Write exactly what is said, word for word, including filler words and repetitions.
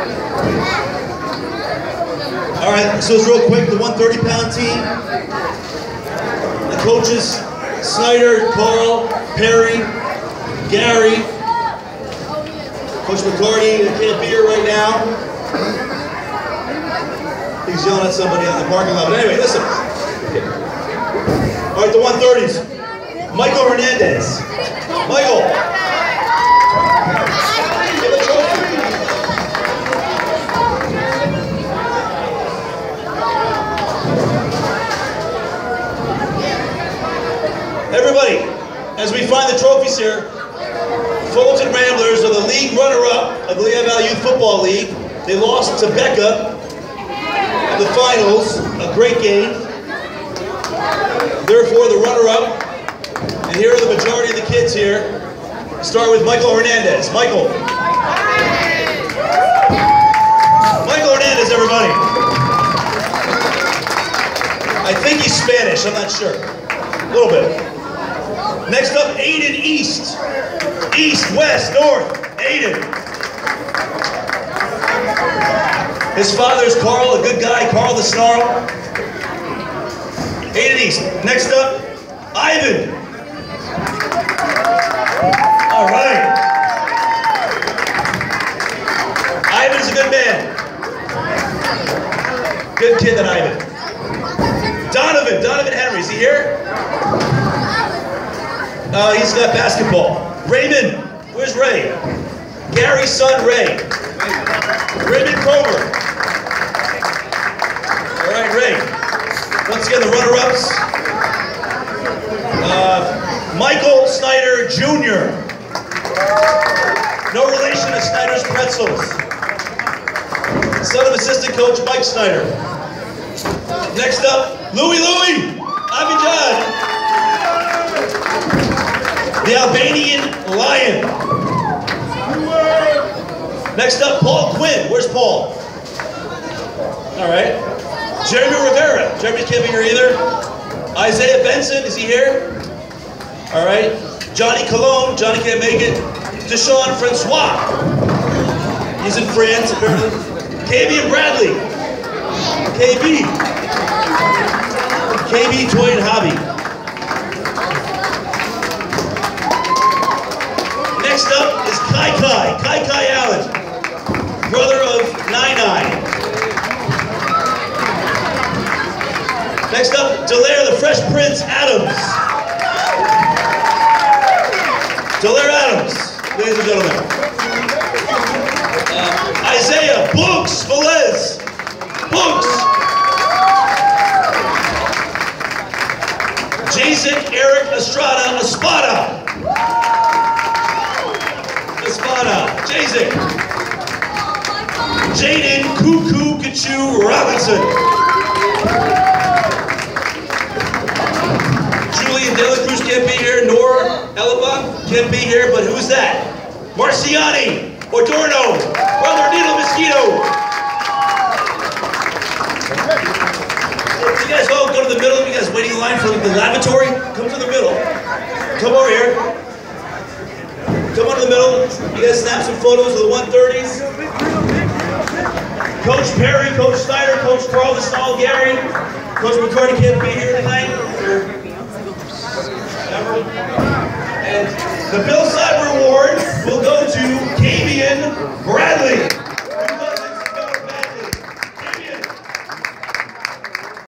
All right, so it's real quick, the one thirty pound team. The coaches, Snyder, Carl, Perry, Gary, Coach McCarty, I can't be here right now. He's yelling at somebody in the parking lot, but anyway, listen. All right, the one thirties. Michael Hernandez. Michael. Give a trophy. Everybody, as we find the trophies here, Fulton Ramblers are the league runner-up of the Lehigh Valley Youth Football League. They lost to Becca in the finals, a great game. Therefore, the runner-up. And here are the majority of the kids here. Start with Michael Hernandez. Michael. Michael Hernandez, everybody. I think he's Spanish, I'm not sure. A little bit. Next up, Aiden East. East, west, north. Aiden. His father's Carl, a good guy, Carl the Snarl. Aiden East. Next up, Ivan. All right. Ivan's a good man. Good kid, that Ivan. Donovan, Donovan Henry, is he here? Uh, he's got basketball. Raymond, where's Ray? Gary's son, Ray. Raymond Comer. All right, Ray. Once again, the runner-ups. Uh, Michael Snyder, Junior No relation to Snyder's Pretzels. Son of assistant coach Mike Snyder. Next up, Louie Louie, Abidjan. The Albanian Lion. Next up, Paul Quinn. Where's Paul? All right. Jeremy Rivera. Jeremy can't be here either. Isaiah Benson, is he here? All right. Johnny Cologne. Johnny can't make it. Deshaun Francois. He's in France, apparently. K B and Bradley. K B. K B Toy and Hobby. Next up is Kai Kai. Kai Kai Allen. Brother of Nine Nine. Next up, Delaire the Fresh Prince Adams. Delaire Adams, ladies and gentlemen. Uh, Isaiah Books Velez. Books. Jason Eric Estrada Espada. Espada. Jason. Jaden Cuckoo Kachu Robinson. Julian De La Cruz can't be here. Nora Elaba can't be here, but who's that? Marciani Odorno, Brother Needle Mosquito. You guys all go to the middle. You guys waiting in line for the lavatory? Come to the middle. Come over here. Come on to the middle. You guys snap some photos of the one thirties. Coach Perry, Coach Snyder, Coach Carl, the Snarl, Gary. Coach McCarty can't be here tonight. And the Bill Cyber Award will go to Kavian